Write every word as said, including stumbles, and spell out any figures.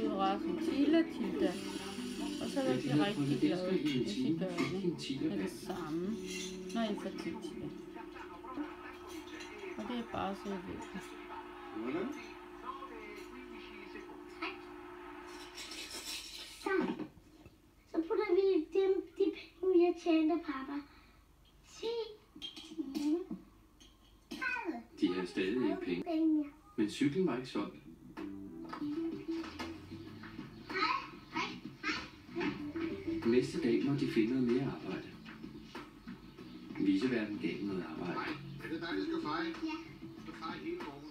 adressen Tilla Tilda. Og så vil jeg blive rigtig glad, hvis I gør det med det samme, når I får tid til det. Og det er bare så jeg ved det. Så, så putter vi dem, de penge, vi har tjent af pappa. ti, tyve, tredive. De har stadig ikke penge. penge. Men cyklen var ikke solgt. Næste dag må de finde noget mere arbejde. Viseverden gav noget arbejde. Er det dig, der skal feje? Ja. Du skal feje hele morgen.